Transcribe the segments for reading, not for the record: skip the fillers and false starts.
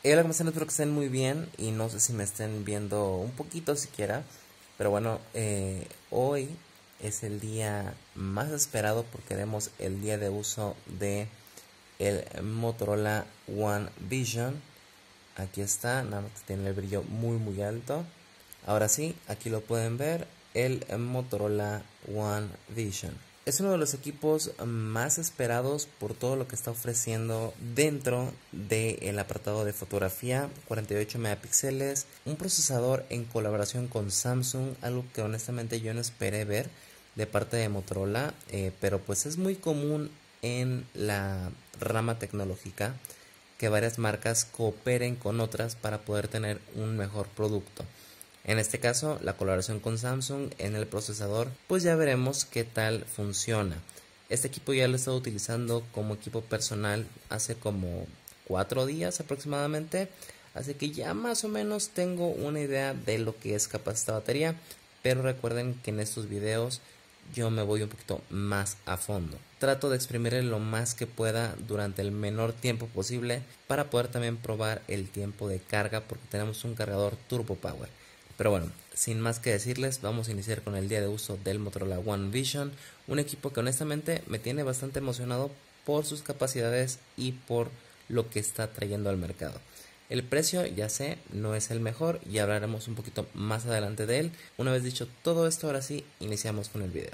Hola, ¿cómo están? Espero que estén muy bien y no sé si me estén viendo un poquito siquiera. Pero bueno, hoy es el día más esperado porque tenemos el día de uso de el Motorola One Vision. Aquí está, nada más que tiene el brillo muy alto. Ahora sí, aquí lo pueden ver, el Motorola One Vision. Es uno de los equipos más esperados por todo lo que está ofreciendo dentro del apartado de fotografía, 48 megapíxeles, un procesador en colaboración con Samsung, algo que honestamente yo no esperé ver de parte de Motorola, pero pues es muy común en la rama tecnológica que varias marcas cooperen con otras para poder tener un mejor producto. En este caso, la colaboración con Samsung en el procesador, pues ya veremos qué tal funciona. Este equipo ya lo he estado utilizando como equipo personal hace como 4 días aproximadamente, así que ya más o menos tengo una idea de lo que es capaz esta batería, pero recuerden que en estos videos yo me voy un poquito más a fondo. Trato de exprimirle lo más que pueda durante el menor tiempo posible para poder también probar el tiempo de carga porque tenemos un cargador Turbo Power. Pero bueno, sin más que decirles, vamos a iniciar con el día de uso del Motorola One Vision, un equipo que honestamente me tiene bastante emocionado por sus capacidades y por lo que está trayendo al mercado. El precio, ya sé, no es el mejor y hablaremos un poquito más adelante de él. Una vez dicho todo esto, ahora sí, iniciamos con el video.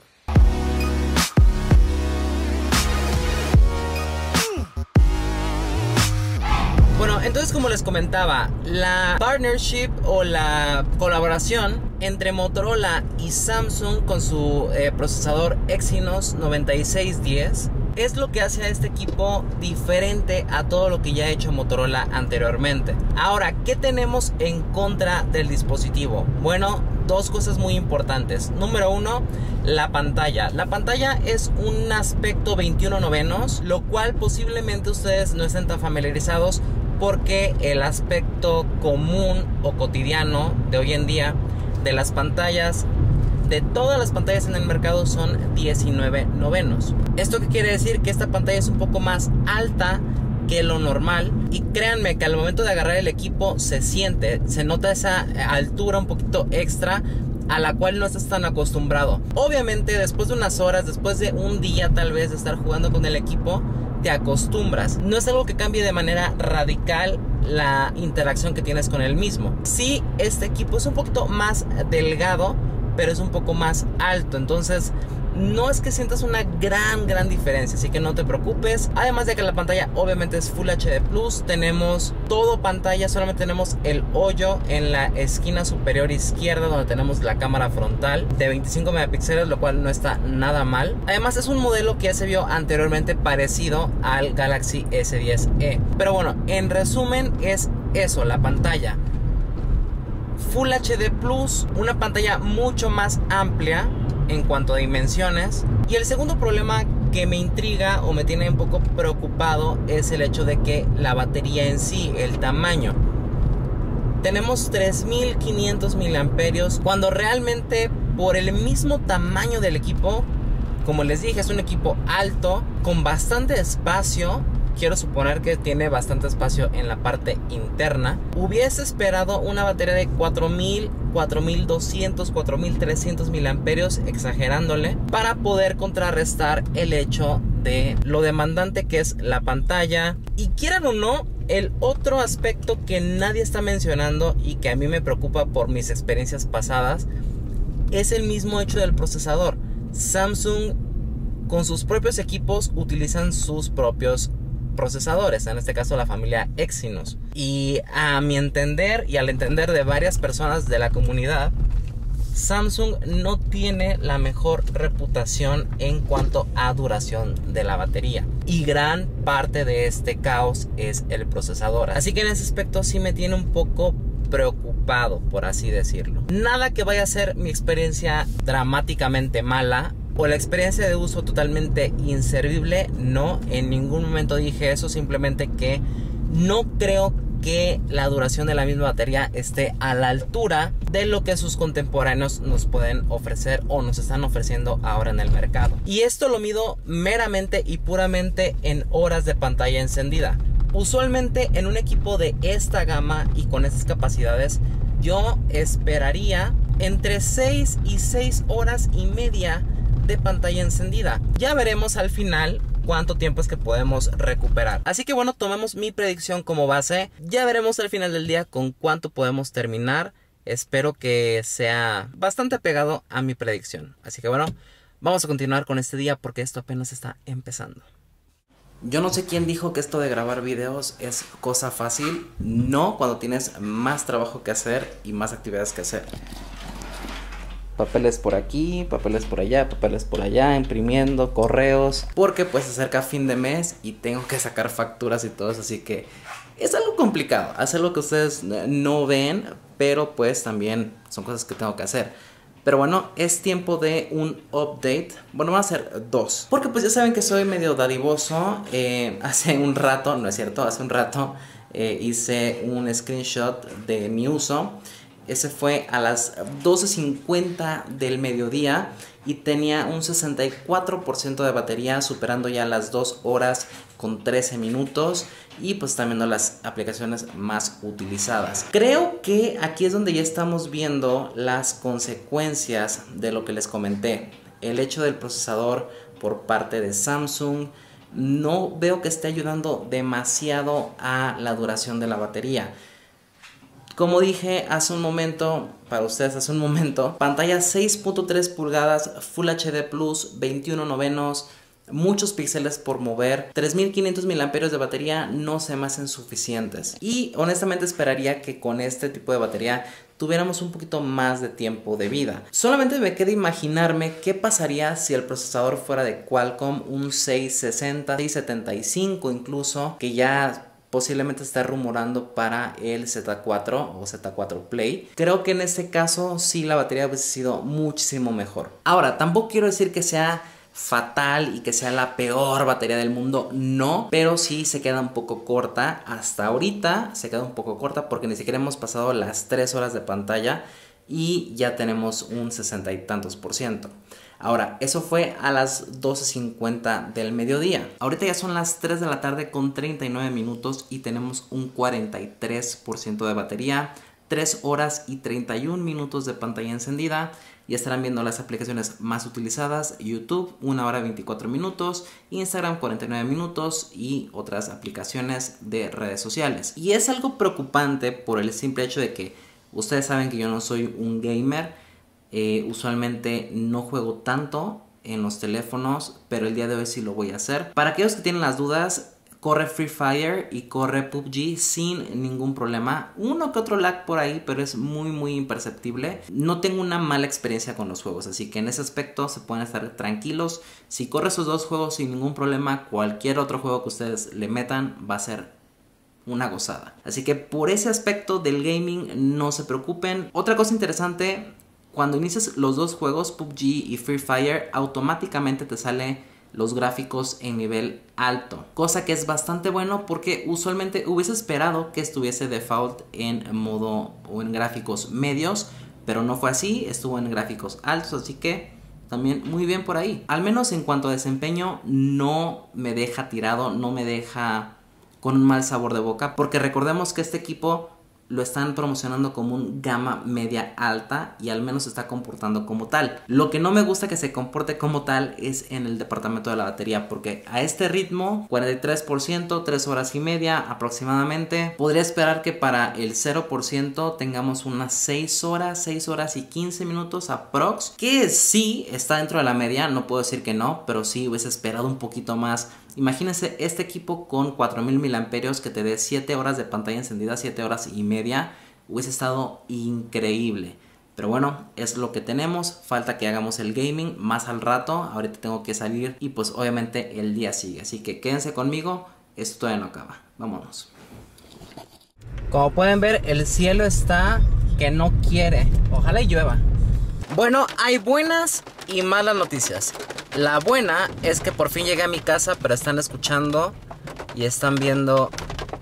Bueno, entonces como les comentaba, la partnership o la colaboración entre Motorola y Samsung con su procesador Exynos 9610 es lo que hace a este equipo diferente a todo lo que ya ha hecho Motorola anteriormente. Ahora, ¿qué tenemos en contra del dispositivo? Bueno, dos cosas muy importantes. Número uno, la pantalla. La pantalla es un aspecto 21 novenos, lo cual posiblemente ustedes no estén tan familiarizados porque el aspecto común o cotidiano de hoy en día de las pantallas, de todas las pantallas en el mercado, son 19 novenos. ¿Esto qué quiere decir? Que esta pantalla es un poco más alta que lo normal, y créanme que al momento de agarrar el equipo se nota esa altura un poquito extra a la cual no estás tan acostumbrado. Obviamente después de unas horas, después de un día tal vez de estar jugando con el equipo, te acostumbras. No es algo que cambie de manera radical la interacción que tienes con el mismo. Sí, este equipo es un poquito más delgado, pero es un poco más alto, entonces no es que sientas una gran diferencia, así que no te preocupes. Además de que la pantalla obviamente es Full HD Plus, tenemos todo pantalla, solamente tenemos el hoyo en la esquina superior izquierda donde tenemos la cámara frontal de 25 megapíxeles, lo cual no está nada mal. Además es un modelo que ya se vio anteriormente parecido al Galaxy S10e. Pero bueno, en resumen es eso, la pantalla Full HD Plus, una pantalla mucho más amplia en cuanto a dimensiones. Y el segundo problema que me intriga o me tiene un poco preocupado es el hecho de que la batería en sí, el tamaño. Tenemos 3500 miliamperios cuando realmente por el mismo tamaño del equipo, como les dije, es un equipo alto con bastante espacio. Quiero suponer que tiene bastante espacio en la parte interna. Hubiese esperado una batería de 4000, 4200, 4300 miliamperios, exagerándole, para poder contrarrestar el hecho de lo demandante que es la pantalla. Y quieran o no, el otro aspecto que nadie está mencionando y que a mí me preocupa por mis experiencias pasadas es el mismo hecho del procesador. Samsung con sus propios equipos utilizan sus propios procesadores, en este caso la familia Exynos, y a mi entender y al entender de varias personas de la comunidad, Samsung no tiene la mejor reputación en cuanto a duración de la batería, y gran parte de este caos es el procesador. Así que en ese aspecto sí me tiene un poco preocupado, por así decirlo. Nada que vaya a ser mi experiencia dramáticamente mala o la experiencia de uso totalmente inservible, no, en ningún momento dije eso, simplemente que no creo que la duración de la misma batería esté a la altura de lo que sus contemporáneos nos pueden ofrecer o nos están ofreciendo ahora en el mercado. Y esto lo mido meramente y puramente en horas de pantalla encendida. Usualmente en un equipo de esta gama y con estas capacidades, yo esperaría entre 6 y 6 horas y media de pantalla encendida. Ya veremos al final cuánto tiempo es que podemos recuperar. Así que bueno, tomemos mi predicción como base. Ya veremos al final del día con cuánto podemos terminar. Espero que sea bastante pegado a mi predicción. Así que bueno, vamos a continuar con este día porque esto apenas está empezando. Yo no sé quién dijo que esto de grabar videos es cosa fácil. No, cuando tienes más trabajo que hacer y más actividades que hacer. Papeles por aquí, papeles por allá, imprimiendo, correos. Porque pues se acerca fin de mes y tengo que sacar facturas y todo eso. Así que es algo complicado. Es algo que ustedes no ven, pero pues también son cosas que tengo que hacer. Pero bueno, es tiempo de un update. Bueno, van a ser dos. Porque pues ya saben que soy medio dadivoso. Hace un rato, no es cierto, hace un rato hice un screenshot de mi uso. Ese fue a las 12:50 del mediodía y tenía un 64% de batería, superando ya las 2 horas con 13 minutos. Y pues están viendo las aplicaciones más utilizadas. Creo que aquí es donde ya estamos viendo las consecuencias de lo que les comenté. El hecho del procesador por parte de Samsung no veo que esté ayudando demasiado a la duración de la batería. Como dije hace un momento, para ustedes hace un momento, pantalla 6.3 pulgadas, Full HD Plus, 21 novenos, muchos píxeles por mover, 3500 mAh de batería no se me hacen suficientes. Y honestamente esperaría que con este tipo de batería tuviéramos un poquito más de tiempo de vida. Solamente me queda imaginarme qué pasaría si el procesador fuera de Qualcomm, un 660, 675 incluso, que ya posiblemente está rumorando para el Z4 o Z4 Play. Creo que en este caso sí la batería hubiese sido muchísimo mejor. Ahora, tampoco quiero decir que sea fatal y que sea la peor batería del mundo, no, pero sí se queda un poco corta. Hasta ahorita se queda un poco corta porque ni siquiera hemos pasado las 3 horas de pantalla y ya tenemos un 60 y tantos %. Ahora, eso fue a las 12:50 del mediodía. Ahorita ya son las 3 de la tarde con 39 minutos y tenemos un 43% de batería, 3 horas y 31 minutos de pantalla encendida. Y estarán viendo las aplicaciones más utilizadas: YouTube 1 hora 24 minutos, Instagram 49 minutos y otras aplicaciones de redes sociales. Y es algo preocupante por el simple hecho de que ustedes saben que yo no soy un gamer. Usualmente no juego tanto en los teléfonos, pero el día de hoy sí lo voy a hacer. Para aquellos que tienen las dudas, corre Free Fire y corre PUBG sin ningún problema. Uno que otro lag por ahí, pero es muy imperceptible. No tengo una mala experiencia con los juegos, así que en ese aspecto se pueden estar tranquilos. Si corre esos dos juegos sin ningún problema, cualquier otro juego que ustedes le metan va a ser una gozada. Así que por ese aspecto del gaming no se preocupen. Otra cosa interesante: cuando inicias los dos juegos, PUBG y Free Fire, automáticamente te sale los gráficos en nivel alto, cosa que es bastante bueno porque usualmente hubiese esperado que estuviese default en modo o en gráficos medios, pero no fue así, estuvo en gráficos altos, así que también muy bien por ahí. Al menos en cuanto a desempeño no me deja tirado, no me deja con un mal sabor de boca, porque recordemos que este equipo lo están promocionando como un gama media alta y al menos se está comportando como tal. Lo que no me gusta que se comporte como tal es en el departamento de la batería, porque a este ritmo, 43%, 3 horas y media aproximadamente, podría esperar que para el 0% tengamos unas 6 horas y 15 minutos aprox, que sí está dentro de la media, no puedo decir que no, pero sí hubiese esperado un poquito más. Imagínense este equipo con 4000 mAh que te dé 7 horas de pantalla encendida, 7 horas y media, hubiese estado increíble. Pero bueno, es lo que tenemos, falta que hagamos el gaming más al rato. Ahorita tengo que salir y pues obviamente el día sigue, así que quédense conmigo, esto todavía no acaba, vámonos. Como pueden ver, el cielo está que no quiere, ojalá y llueva. Bueno, hay buenas y malas noticias. La buena es que por fin llegué a mi casa, pero están escuchando y están viendo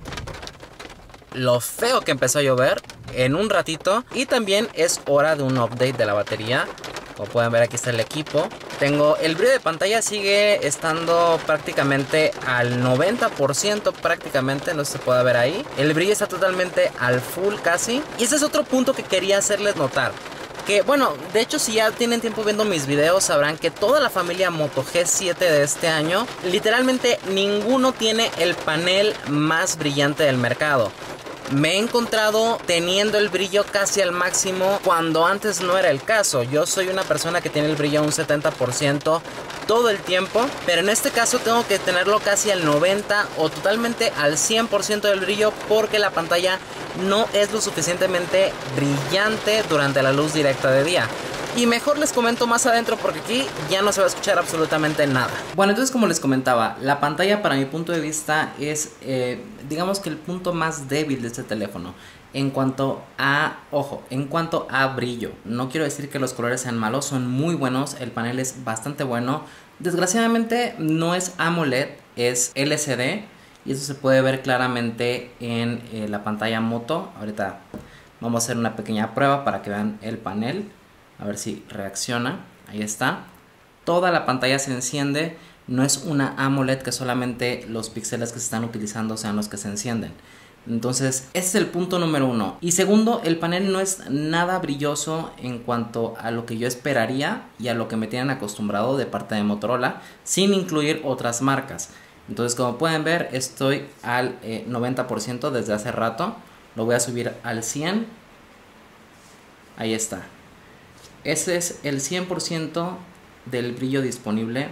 lo feo que empezó a llover en un ratito. Y también es hora de un update de la batería. Como pueden ver, aquí está el equipo. Tengo el brillo de pantalla, sigue estando prácticamente al 90%, prácticamente, no se puede ver ahí. El brillo está totalmente al full casi. Y ese es otro punto que quería hacerles notar. Que bueno, de hecho si ya tienen tiempo viendo mis videos sabrán que toda la familia Moto G7 de este año, literalmente ninguno tiene el panel más brillante del mercado. Me he encontrado teniendo el brillo casi al máximo cuando antes no era el caso. Yo soy una persona que tiene el brillo a un 70% todo el tiempo, pero en este caso tengo que tenerlo casi al 90% o totalmente al 100% del brillo porque la pantalla no es lo suficientemente brillante durante la luz directa de día. Y mejor les comento más adentro porque aquí ya no se va a escuchar absolutamente nada. Bueno, entonces como les comentaba, la pantalla para mi punto de vista es digamos que el punto más débil de este teléfono. En cuanto a, ojo, en cuanto a brillo. No quiero decir que los colores sean malos, son muy buenos, el panel es bastante bueno. Desgraciadamente no es AMOLED, es LCD. Y eso se puede ver claramente en la pantalla Moto. Ahorita vamos a hacer una pequeña prueba para que vean el panel. A ver si reacciona. Ahí está. Toda la pantalla se enciende. No es una AMOLED que solamente los píxeles que se están utilizando sean los que se encienden. Entonces, ese es el punto número uno. Y segundo, el panel no es nada brilloso en cuanto a lo que yo esperaría y a lo que me tienen acostumbrado de parte de Motorola, sin incluir otras marcas. Entonces, como pueden ver, estoy al 90% desde hace rato. Lo voy a subir al 100%. Ahí está. Ese es el 100% del brillo disponible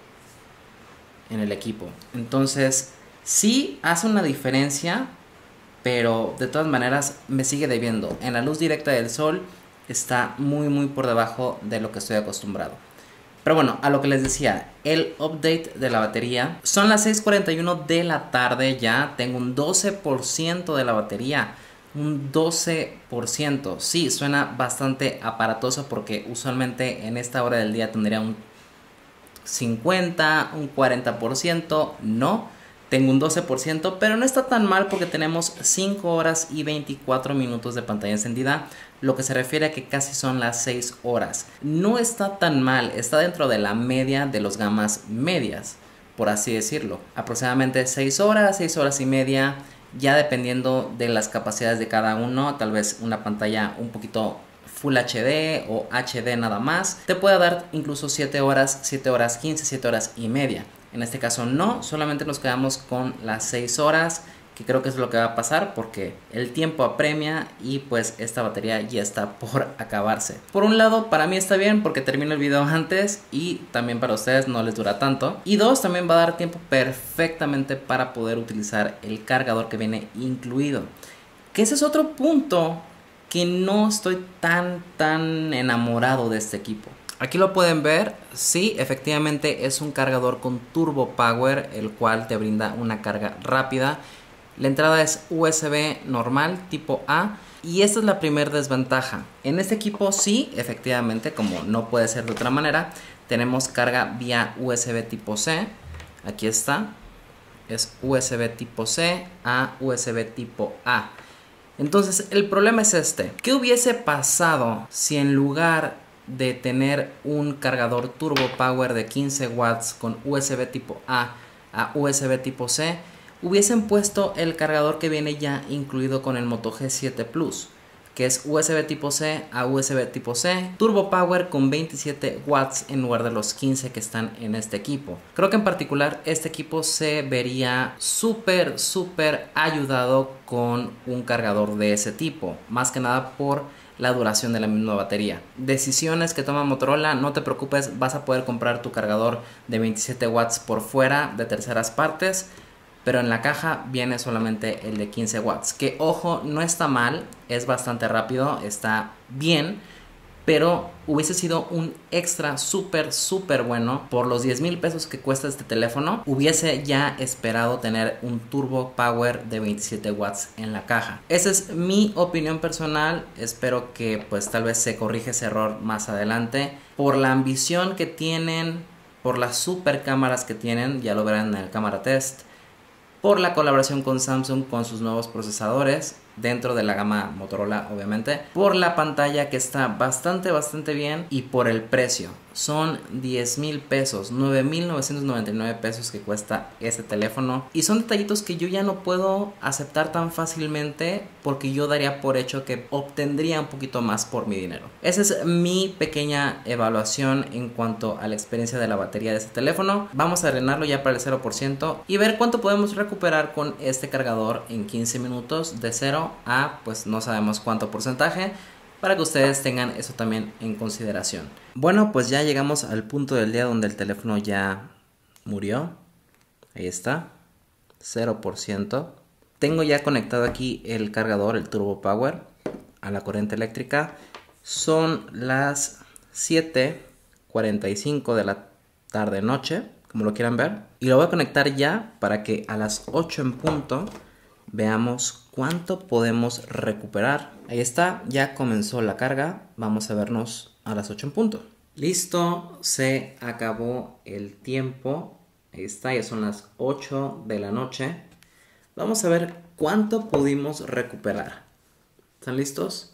en el equipo. Entonces, sí hace una diferencia, pero de todas maneras me sigue debiendo. En la luz directa del sol está muy por debajo de lo que estoy acostumbrado. Pero bueno, a lo que les decía, el update de la batería. Son las 6:41 de la tarde ya. Tengo un 12% de la batería. Un 12%. Sí, suena bastante aparatoso porque usualmente en esta hora del día tendría un 50, un 40%. No, tengo un 12%, pero no está tan mal porque tenemos 5 horas y 24 minutos de pantalla encendida, lo que se refiere a que casi son las 6 horas. No está tan mal, está dentro de la media de los gamas medias, por así decirlo. Aproximadamente 6 horas, 6 horas y media, ya dependiendo de las capacidades de cada uno. Tal vez una pantalla un poquito Full HD o HD nada más te puede dar incluso 7 horas, 7 horas 15, 7 horas y media. En este caso no, solamente nos quedamos con las 6 horas, que creo que es lo que va a pasar porque el tiempo apremia y pues esta batería ya está por acabarse. Por un lado, para mí está bien porque termino el video antes y también para ustedes no les dura tanto. Y dos, también va a dar tiempo perfectamente para poder utilizar el cargador que viene incluido. Que ese es otro punto que no estoy tan enamorado de este equipo. Aquí lo pueden ver, sí, efectivamente es un cargador con Turbo Power, el cual te brinda una carga rápida. La entrada es USB normal, tipo A, y esta es la primera desventaja. En este equipo sí, efectivamente, como no puede ser de otra manera, tenemos carga vía USB tipo C. Aquí está, es USB tipo C a USB tipo A. Entonces el problema es este. ¿Qué hubiese pasado si en lugar de tener un cargador Turbo Power de 15 watts con USB tipo A USB tipo C, hubiesen puesto el cargador que viene ya incluido con el Moto G7 Plus, que es USB tipo C a USB tipo C, Turbo Power con 27 watts en lugar de los 15 que están en este equipo? Creo que en particular este equipo se vería súper ayudado con un cargador de ese tipo, más que nada por la duración de la misma batería. Decisiones que toma Motorola, no te preocupes, vas a poder comprar tu cargador de 27 watts por fuera de terceras partes, pero en la caja viene solamente el de 15 watts, que ojo, no está mal, es bastante rápido, está bien, pero hubiese sido un extra súper bueno. Por los 10,000 pesos que cuesta este teléfono, hubiese ya esperado tener un Turbo Power de 27 watts en la caja. Esa es mi opinión personal, espero que pues tal vez se corrija ese error más adelante. Por la ambición que tienen, por las super cámaras que tienen, ya lo verán en el cámara test, por la colaboración con Samsung con sus nuevos procesadores, dentro de la gama Motorola, obviamente, por la pantalla que está bastante bien y por el precio. Son 10,000 pesos, 9,999 pesos que cuesta este teléfono, y son detallitos que yo ya no puedo aceptar tan fácilmente porque yo daría por hecho que obtendría un poquito más por mi dinero. Esa es mi pequeña evaluación en cuanto a la experiencia de la batería de este teléfono. Vamos a drenarlo ya para el 0% y ver cuánto podemos recuperar con este cargador en 15 minutos de 0 a pues no sabemos cuánto porcentaje, para que ustedes tengan eso también en consideración. Bueno, pues ya llegamos al punto del día donde el teléfono ya murió. Ahí está, 0%. Tengo ya conectado aquí el cargador, el Turbo Power, a la corriente eléctrica. Son las 7:45 de la tarde noche, como lo quieran ver. Y lo voy a conectar ya para que a las 8 en punto veamos cuánto podemos recuperar. Ahí está, ya comenzó la carga. Vamos a vernos a las 8 en punto. Listo, se acabó el tiempo. Ahí está, ya son las 8 de la noche. Vamos a ver cuánto pudimos recuperar. ¿Están listos?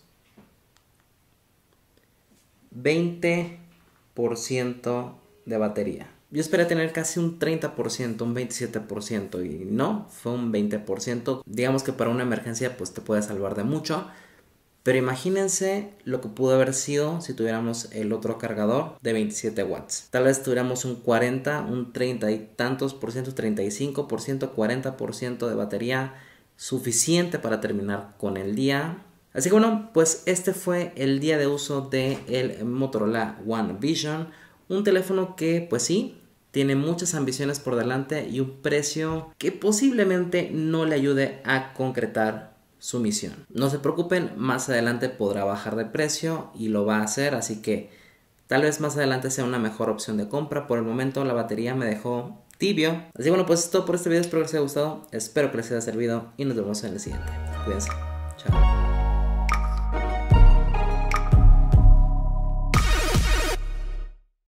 20% de batería. Yo esperé tener casi un 30%, un 27%, y no, fue un 20%. Digamos que para una emergencia pues te puede salvar de mucho. Pero imagínense lo que pudo haber sido si tuviéramos el otro cargador de 27 watts. Tal vez tuviéramos un 40, un 30 y tantos por ciento, 35%, 40% de batería, suficiente para terminar con el día. Así que bueno, pues este fue el día de uso del Motorola One Vision. Un teléfono que pues sí, tiene muchas ambiciones por delante y un precio que posiblemente no le ayude a concretar su misión. No se preocupen, más adelante podrá bajar de precio y lo va a hacer, así que tal vez más adelante sea una mejor opción de compra. Por el momento la batería me dejó tibio. Así que bueno, pues es todo por este video, espero que les haya gustado, espero que les haya servido y nos vemos en el siguiente. Cuídense, chao.